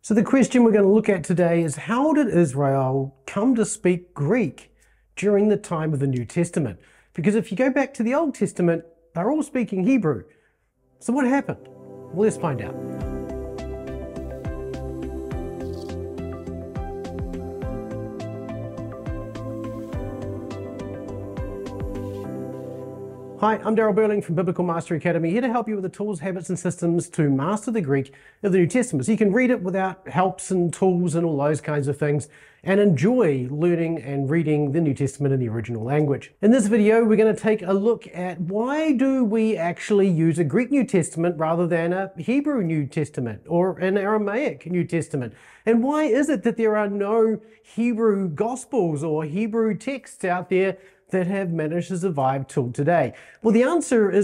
So the question we're going to look at today is, how did Israel come to speak Greek during the time of the New Testament? Because if you go back to the Old Testament, they're all speaking Hebrew. So what happened? Well, let's find out. Hi, I'm Daryl Burling from Biblical Mastery Academy, here to help you with the tools, habits, and systems to master the Greek of the New Testament. So you can read it without helps and tools and all those kinds of things, and enjoy learning and reading the New Testament in the original language. In this video, we're going to take a look at why do we actually use a Greek New Testament rather than a Hebrew New Testament or an Aramaic New Testament? And why is it that there are no Hebrew Gospels or Hebrew texts out there that have managed to survive till today? Well, the answer is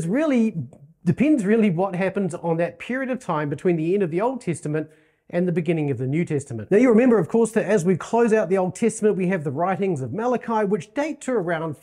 depends what happens on that period of time between the end of the Old Testament and the beginning of the New Testament. Now, you remember, of course, that as we close out the Old Testament, we have the writings of Malachi, which date to around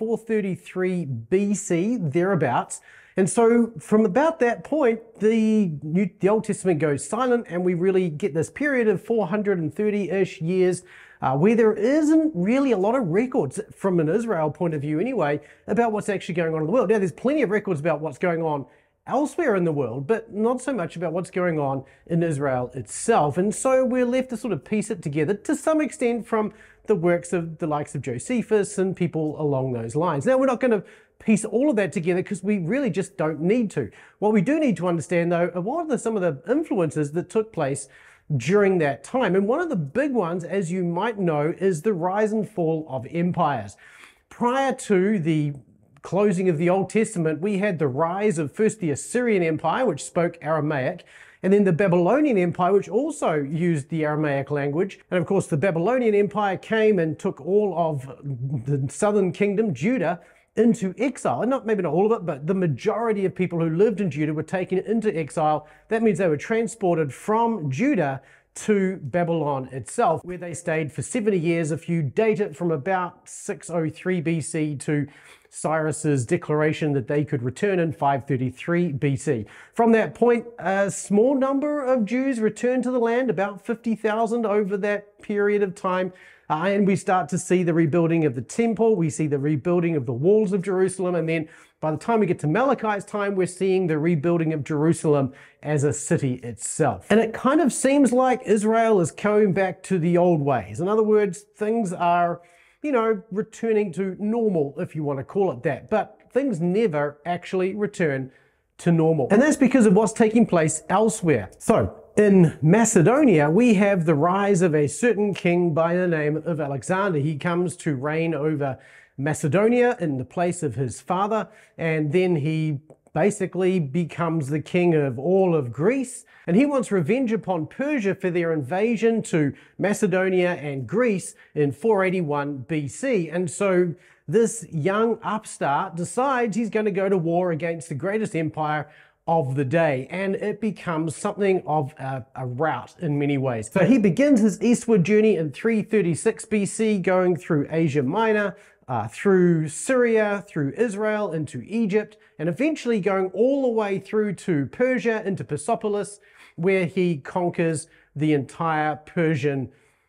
433 BC, thereabouts. And so from about that point, the Old Testament goes silent, and we really get this period of 430-ish years where there isn't really a lot of records, from an Israel point of view anyway, about what's actually going on in the world. Now, there's plenty of records about what's going on elsewhere in the world, but not so much about what's going on in Israel itself. And so we're left to sort of piece it together to some extent from the works of the likes of Josephus and people along those lines. Now, we're not going to piece all of that together because we really just don't need to. What we do need to understand, though, are what are some of the influences that took place during that time. And one of the big ones, as you might know, is the rise and fall of empires. Prior to the closing of the Old Testament, we had the rise of first the Assyrian Empire, which spoke Aramaic, and then the Babylonian Empire, which also used the Aramaic language. And of course, the Babylonian Empire came and took all of the southern kingdom, Judah, into exile. And maybe not all of it, but the majority of people who lived in Judah were taken into exile. That means they were transported from Judah to Babylon itself, where they stayed for 70 years. If you date it from about 603 BC to Cyrus's declaration that they could return in 533 BC. From that point, a small number of Jews returned to the land, about 50,000 over that period of time. And we start to see the rebuilding of the temple, we see the rebuilding of the walls of Jerusalem, and then by the time we get to Malachi's time, we're seeing the rebuilding of Jerusalem as a city itself. And it kind of seems like Israel is going back to the old ways. In other words, things are, returning to normal, if you want to call it that. But things never actually return to normal. And that's because of what's taking place elsewhere. So, in Macedonia, we have the rise of a certain king by the name of Alexander. He comes to reign over Macedonia in the place of his father, and then he basically becomes the king of all of Greece. And he wants revenge upon Persia for their invasion to Macedonia and Greece in 481 BC. And so this young upstart decides he's going to go to war against the greatest empire of the day, and it becomes something of a rout in many ways. So he begins his eastward journey in 336 BC, going through Asia Minor, through Syria, through Israel, into Egypt, and eventually going all the way through to Persia, into Persepolis, where he conquers the entire Persian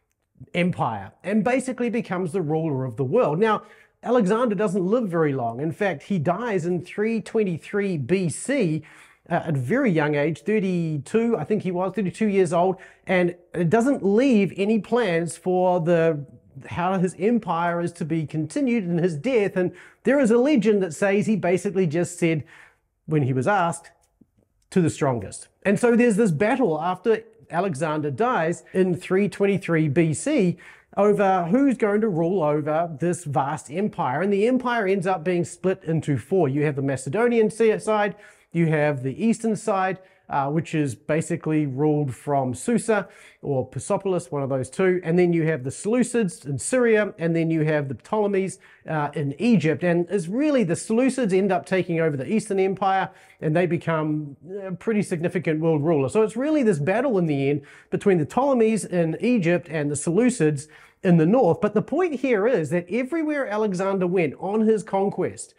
Empire and basically becomes the ruler of the world. Now, Alexander doesn't live very long. In fact, he dies in 323 BC at a very young age, 32, I think he was, 32 years old, and it doesn't leave any plans for how his empire is to be continued in his death. And there is a legend that says he basically just said, when he was asked, to the strongest. And so there's this battle after Alexander dies in 323 BC over who's going to rule over this vast empire. And the empire ends up being split into four. You have the Macedonian side, you have the eastern side, which is basically ruled from Susa or Persepolis, one of those two. And then you have the Seleucids in Syria, and then you have the Ptolemies in Egypt. And it's really the Seleucids end up taking over the Eastern Empire, and they become a pretty significant world ruler. So it's really this battle in the end between the Ptolemies in Egypt and the Seleucids in the north. But the point here is that everywhere Alexander went on his conquest,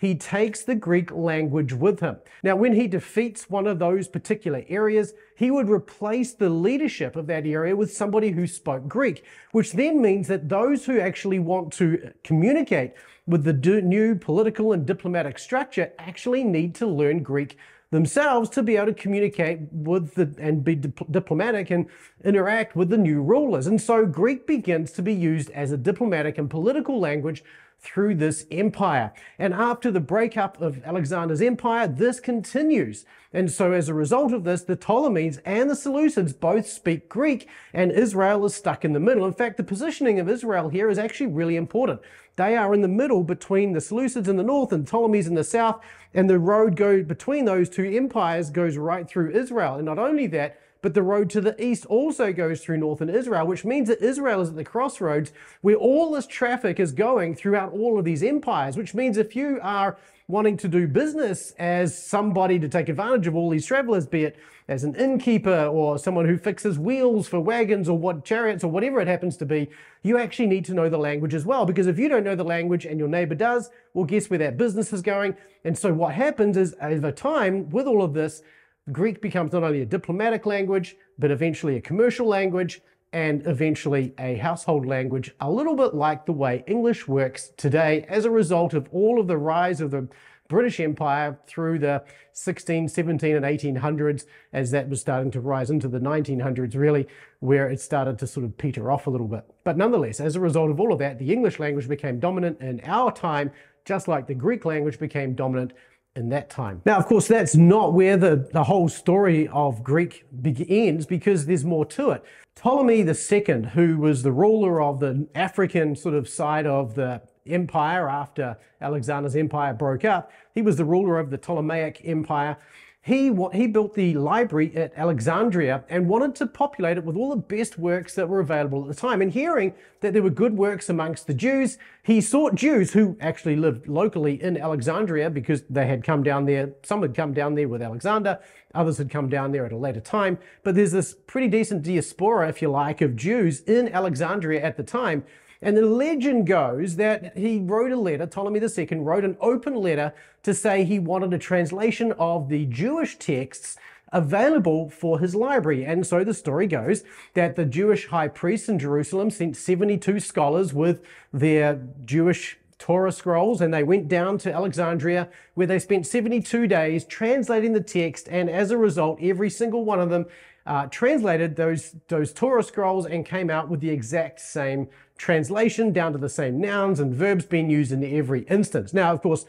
he takes the Greek language with him. Now, when he defeats one of those particular areas, he would replace the leadership of that area with somebody who spoke Greek, which then means that those who actually want to communicate with the new political and diplomatic structure actually need to learn Greek themselves to be able to communicate with and be diplomatic and interact with the new rulers. And so Greek begins to be used as a diplomatic and political language through this empire. And after the breakup of Alexander's empire, this continues. And so as a result of this, the Ptolemies and the Seleucids both speak Greek, and Israel is stuck in the middle. In fact, the positioning of Israel here is actually really important. They are in the middle between the Seleucids in the north and Ptolemies in the south, and the road between those two empires goes right through Israel. And not only that, but the road to the east also goes through northern Israel, which means that Israel is at the crossroads where all this traffic is going throughout all of these empires, which means if you are wanting to do business as somebody to take advantage of all these travelers, be it as an innkeeper or someone who fixes wheels for wagons or chariots or whatever it happens to be, you actually need to know the language as well. Because if you don't know the language and your neighbor does, well, guess where that business is going? And so what happens is, over time, with all of this, Greek becomes not only a diplomatic language, but eventually a commercial language, and eventually a household language, a little bit like the way English works today as a result of all of the rise of the British Empire through the 16, 17, and 1800s, as that was starting to rise into the 1900s, really, where it started to sort of peter off a little bit. But nonetheless, as a result of all of that, the English language became dominant in our time, just like the Greek language became dominant in that time. Now, of course, that's not where the whole story of Greek ends, because there's more to it. Ptolemy II, who was the ruler of the African sort of side of the empire after Alexander's empire broke up, he was the ruler of the Ptolemaic Empire. He built the library at Alexandria and wanted to populate it with all the best works that were available at the time. And hearing that there were good works amongst the Jews, he sought Jews who actually lived locally in Alexandria, because they had come down there. Some had come down there with Alexander, others had come down there at a later time. But there's this pretty decent diaspora, if you like, of Jews in Alexandria at the time. And the legend goes that he wrote a letter, Ptolemy II wrote an open letter to say he wanted a translation of the Jewish texts available for his library. And so the story goes that the Jewish high priests in Jerusalem sent 72 scholars with their Jewish Torah scrolls, and they went down to Alexandria, where they spent 72 days translating the text. And as a result, every single one of them translated those Torah scrolls and came out with the exact same translation, down to the same nouns and verbs being used in every instance. Now, of course,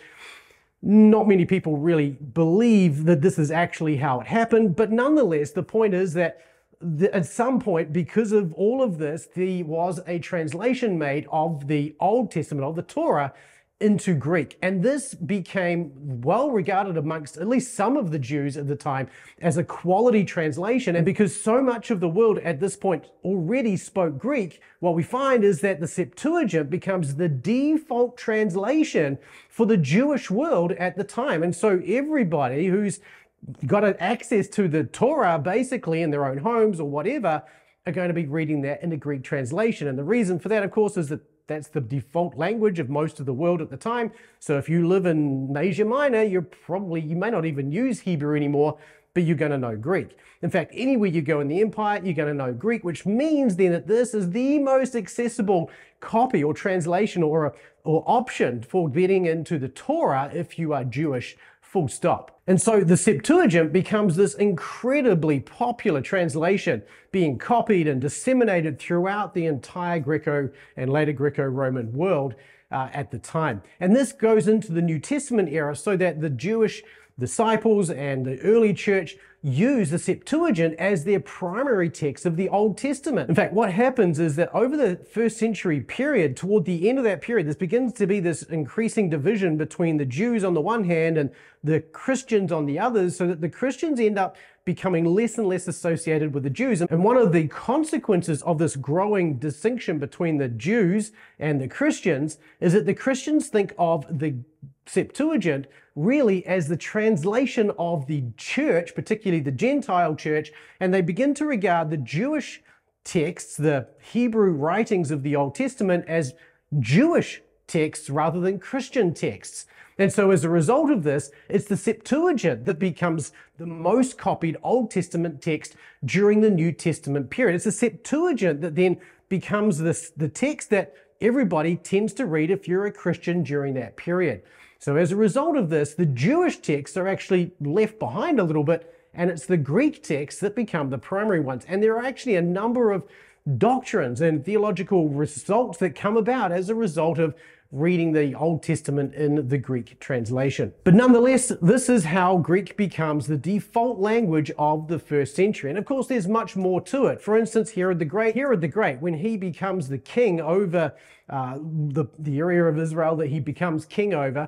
not many people really believe that this is actually how it happened, but nonetheless, the point is that at some point, because of all of this, there was a translation made of the Old Testament, of the Torah, into Greek. And this became well regarded amongst at least some of the Jews at the time as a quality translation. And because so much of the world at this point already spoke Greek, what we find is that the Septuagint becomes the default translation for the Jewish world at the time. And so everybody who's got access to the Torah basically in their own homes or whatever are going to be reading that in a Greek translation. And the reason for that, of course, is that that's the default language of most of the world at the time. So if you live in Asia Minor, you may not even use Hebrew anymore, but you're going to know Greek. In fact, anywhere you go in the empire, you're going to know Greek, which means then that this is the most accessible copy or translation or option for getting into the Torah if you are Jewish, full stop. And so the Septuagint becomes this incredibly popular translation being copied and disseminated throughout the entire Greco and later Greco-Roman world at the time. And this goes into the New Testament era so that the Jewish disciples and the early church use the Septuagint as their primary text of the Old Testament. In fact, what happens is that over the first century period, toward the end of that period, there begins to be this increasing division between the Jews on the one hand and the Christians on the others, so that the Christians end up becoming less and less associated with the Jews. And one of the consequences of this growing distinction between the Jews and the Christians is that the Christians think of the Septuagint really as the translation of the church, particularly the Gentile church, and they begin to regard the Jewish texts, the Hebrew writings of the Old Testament, as Jewish texts rather than Christian texts. And so as a result of this, it's the Septuagint that becomes the most copied Old Testament text during the New Testament period. It's the Septuagint that then becomes the text that everybody tends to read if you're a Christian during that period. So as a result of this, the Jewish texts are actually left behind a little bit, and it's the Greek texts that become the primary ones. And there are actually a number of doctrines and theological results that come about as a result of reading the Old Testament in the Greek translation. But nonetheless, this is how Greek becomes the default language of the first century. And of course, there's much more to it. For instance, Herod the Great, when he becomes the king over the area of Israel that he becomes king over,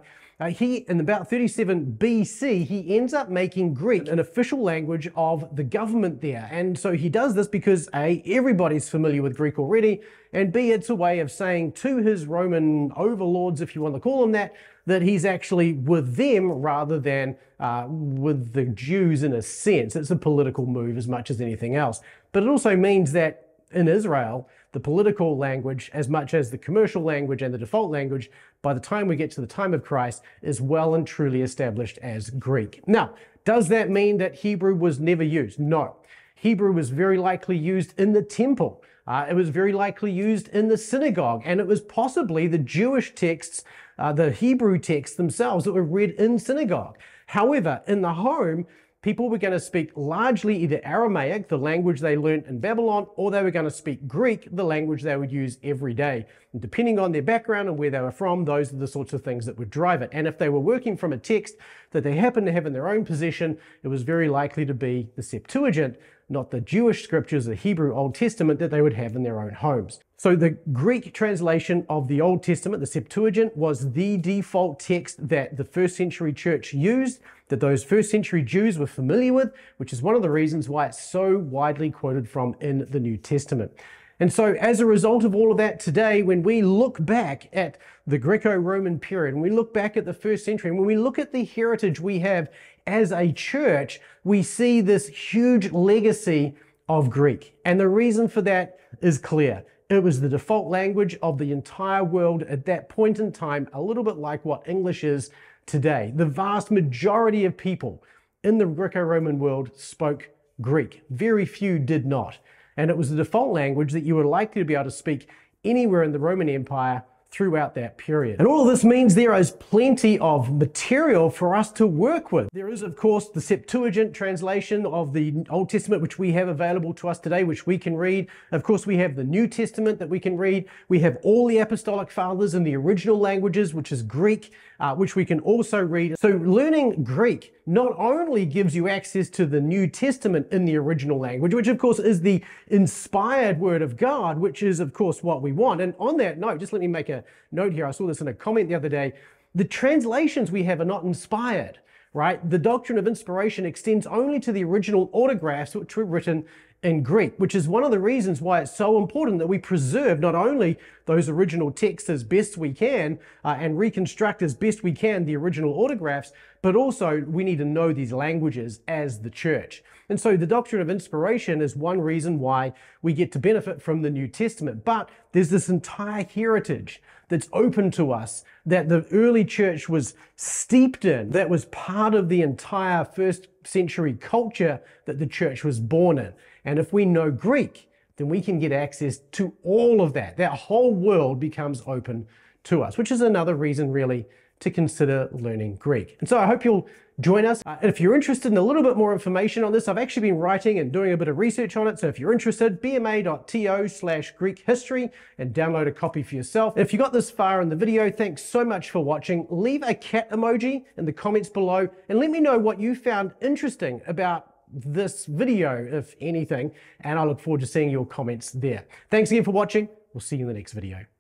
in about 37 BC, he ends up making Greek an official language of the government there. And so he does this because A, everybody's familiar with Greek already, and B, it's a way of saying to his Roman overlords, if you want to call them that he's actually with them rather than with the Jews in a sense. It's a political move as much as anything else. But it also means that in Israel, the political language, as much as the commercial language and the default language, by the time we get to the time of Christ, is well and truly established as Greek. Now, does that mean that Hebrew was never used? No. Hebrew was very likely used in the temple. It was very likely used in the synagogue, and it was possibly the Jewish texts, the Hebrew texts themselves that were read in synagogue. However, in the home, people were going to speak largely either Aramaic, the language they learned in Babylon, or they were going to speak Greek, the language they would use every day. And depending on their background and where they were from, those are the sorts of things that would drive it. And if they were working from a text that they happened to have in their own possession, it was very likely to be the Septuagint, not the Jewish scriptures, the Hebrew Old Testament that they would have in their own homes. So the Greek translation of the Old Testament, the Septuagint, was the default text that the first century church used, that those first century Jews were familiar with, which is one of the reasons why it's so widely quoted from in the New Testament. And so as a result of all of that today, when we look back at the Greco-Roman period, and we look back at the first century, and when we look at the heritage we have as a church, we see this huge legacy of Greek. And the reason for that is clear. It was the default language of the entire world at that point in time, a little bit like what English is today. The vast majority of people in the Greco-Roman world spoke Greek. Very few did not. And it was the default language that you were likely to be able to speak anywhere in the Roman Empire throughout that period. And all of this means there is plenty of material for us to work with. There is, of course, the Septuagint translation of the Old Testament, which we have available to us today, which we can read. Of course, we have the New Testament that we can read. We have all the Apostolic Fathers in the original languages, which is Greek, which we can also read. So learning Greek not only gives you access to the New Testament in the original language, which of course is the inspired word of God, which is of course what we want. And on that note, just let me make a note here. I saw this in a comment the other day. The translations we have are not inspired, right? The doctrine of inspiration extends only to the original autographs which were written in Greek, which is one of the reasons why it's so important that we preserve not only those original texts as best we can and reconstruct as best we can the original autographs, but also we need to know these languages as the church. And so the doctrine of inspiration is one reason why we get to benefit from the New Testament. But there's this entire heritage that's open to us that the early church was steeped in, that was part of the entire first century culture that the church was born in. And if we know Greek, then we can get access to all of that. That whole world becomes open to us, which is another reason really to consider learning Greek. And so I hope you'll join us. And if you're interested in a little bit more information on this, I've actually been writing and doing a bit of research on it. So if you're interested, bma.to/Greek history and download a copy for yourself. If you got this far in the video, thanks so much for watching. Leave a cat emoji in the comments below and let me know what you found interesting about this video, if anything, and I look forward to seeing your comments there. Thanks again for watching. We'll see you in the next video.